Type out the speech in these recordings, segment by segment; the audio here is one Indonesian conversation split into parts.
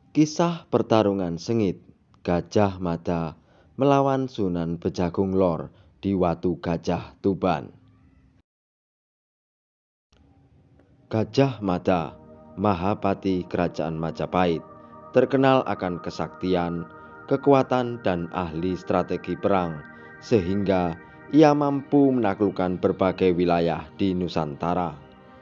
Kisah pertarungan sengit Gajah Mada melawan Sunan Bejagung Lor di Watu Gajah, Tuban. Gajah Mada, Mahapati Kerajaan Majapahit, terkenal akan kesaktian, kekuatan, dan ahli strategi perang, sehingga ia mampu menaklukkan berbagai wilayah di Nusantara.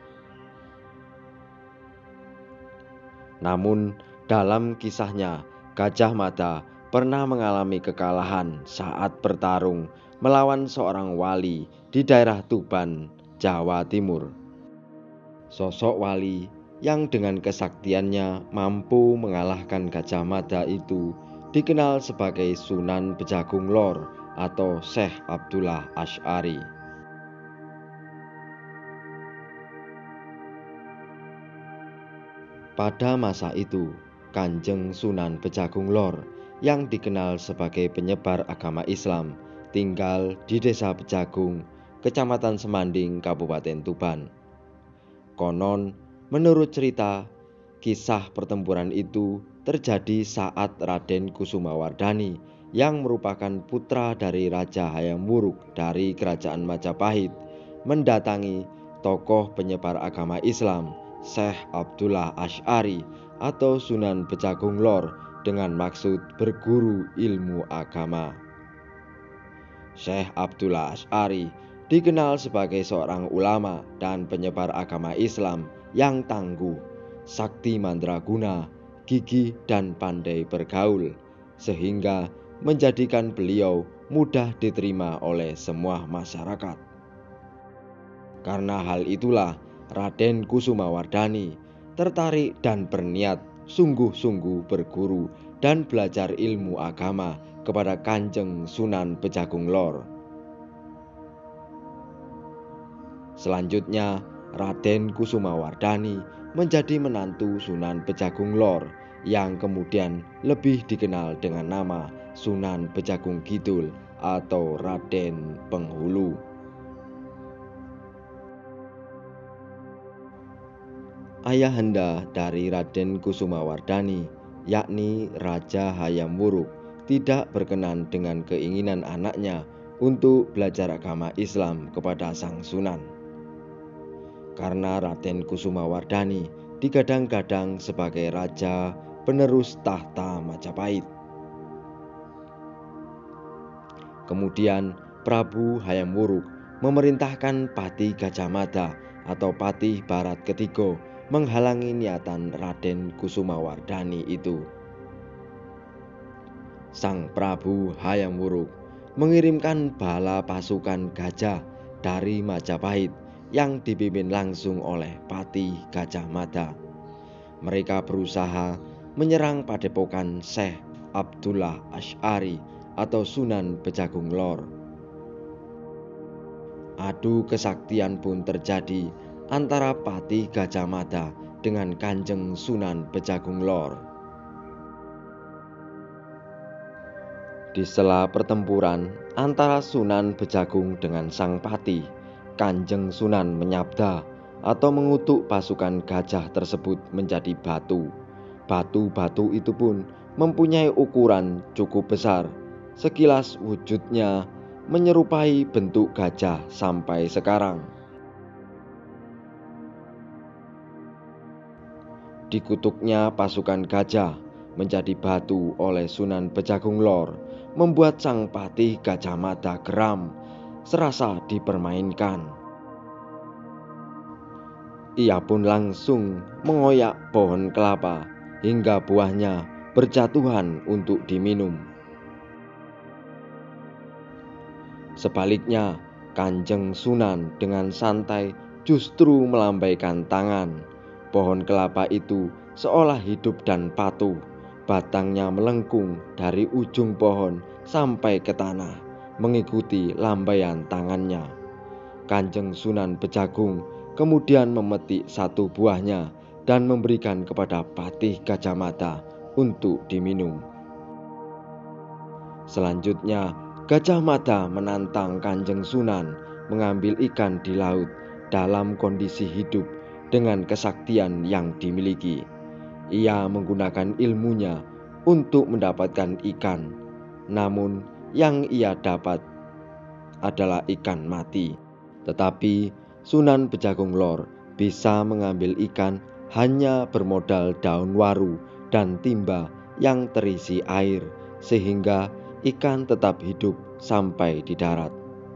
Namun, dalam kisahnya, Gajah Mada pernah mengalami kekalahan saat bertarung melawan seorang wali di daerah Tuban, Jawa Timur. Sosok wali yang dengan kesaktiannya mampu mengalahkan Gajah Mada itu dikenal sebagai Sunan Bejagung Lor atau Syekh Abdullah Asy'ari. Pada masa itu, Kanjeng Sunan Bejagung Lor yang dikenal sebagai penyebar agama Islam tinggal di Desa Bejagung, Kecamatan Semanding, Kabupaten Tuban. Konon, menurut cerita, kisah pertempuran itu terjadi saat Raden Kusumawardhani yang merupakan putra dari Raja Hayam Wuruk dari Kerajaan Majapahit mendatangi tokoh penyebar agama Islam Syekh Abdullah Asy'ari atau Sunan Bejagung Lor dengan maksud berguru ilmu agama. Syekh Abdullah Asy'ari dikenal sebagai seorang ulama dan penyebar agama Islam yang tangguh, sakti mandraguna, gigih dan pandai bergaul, sehingga menjadikan beliau mudah diterima oleh semua masyarakat. Karena hal itulah Raden Kusumawardhani tertarik dan berniat sungguh-sungguh berguru dan belajar ilmu agama kepada Kanjeng Sunan Bejagung Lor. Selanjutnya, Raden Kusumawardhani menjadi menantu Sunan Bejagung Lor yang kemudian lebih dikenal dengan nama Sunan Bejagung Kidul atau Raden Penghulu. Ayahanda dari Raden Kusumawardhani, yakni Raja Hayam Wuruk, tidak berkenan dengan keinginan anaknya untuk belajar agama Islam kepada sang Sunan. Karena Raden Kusumawardhani digadang-gadang sebagai raja penerus tahta Majapahit. Kemudian Prabu Hayam Wuruk memerintahkan Patih Gajah Mada atau Patih Barat ketiga menghalangi niatan Raden Kusumawardhani itu. Sang Prabu Hayam Wuruk mengirimkan bala pasukan gajah dari Majapahit yang dipimpin langsung oleh Patih Gajah Mada. Mereka berusaha menyerang padepokan Syekh Abdullah Asy'ari atau Sunan Bejagung Lor. Adu kesaktian pun terjadi antara Patih Gajah Mada dengan Kanjeng Sunan Bejagung Lor. Di sela pertempuran antara Sunan Bejagung dengan sang Patih, Kanjeng Sunan menyabda atau mengutuk pasukan gajah tersebut menjadi batu. Batu-batu itu pun mempunyai ukuran cukup besar. Sekilas wujudnya menyerupai bentuk gajah sampai sekarang. Dikutuknya pasukan gajah menjadi batu oleh Sunan Bejagung Lor membuat sang Patih Gajah Mada geram, serasa dipermainkan. Ia pun langsung mengoyak pohon kelapa hingga buahnya berjatuhan untuk diminum. Sebaliknya, Kanjeng Sunan dengan santai justru melambaikan tangan. Pohon kelapa itu seolah hidup dan patuh. Batangnya melengkung dari ujung pohon sampai ke tanah, mengikuti lambaian tangannya. Kanjeng Sunan Bejagung kemudian memetik satu buahnya dan memberikan kepada Patih Gajah Mada untuk diminum. Selanjutnya, Gajah Mada menantang Kanjeng Sunan mengambil ikan di laut dalam kondisi hidup dengan kesaktian yang dimiliki. Ia menggunakan ilmunya untuk mendapatkan ikan, namun yang ia dapat adalah ikan mati. Tetapi Sunan Bejagung Lor bisa mengambil ikan hanya bermodal daun waru dan timba yang terisi air, sehingga ikan tetap hidup sampai di darat.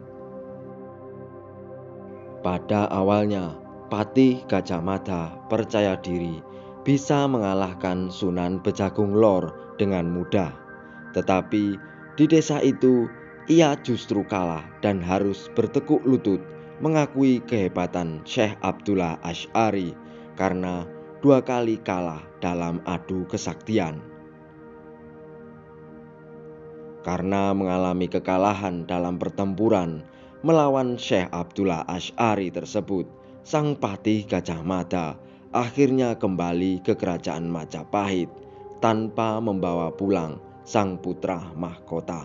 Pada awalnya, Patih Gajah Mada percaya diri bisa mengalahkan Sunan Bejagung Lor dengan mudah. Tetapi di desa itu ia justru kalah dan harus bertekuk lutut mengakui kehebatan Syekh Abdullah Asy'ari karena 2 kali kalah dalam adu kesaktian. Karena mengalami kekalahan dalam pertempuran melawan Syekh Abdullah Asy'ari tersebut, sang Patih Gajah Mada akhirnya kembali ke kerajaan Majapahit tanpa membawa pulang sang putra mahkota.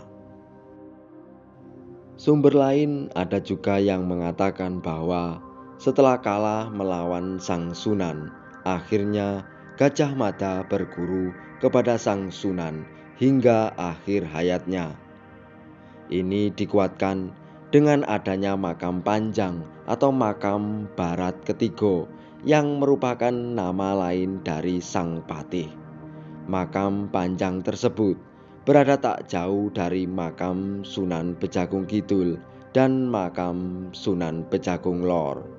Sumber lain ada juga yang mengatakan bahwa setelah kalah melawan sang Sunan, akhirnya Gajah Mada berguru kepada sang Sunan hingga akhir hayatnya. Ini dikuatkan dengan adanya makam panjang atau makam barat ketiga yang merupakan nama lain dari sang patih. Makam panjang tersebut berada tak jauh dari makam Sunan Bejagung Kidul dan makam Sunan Bejagung Lor.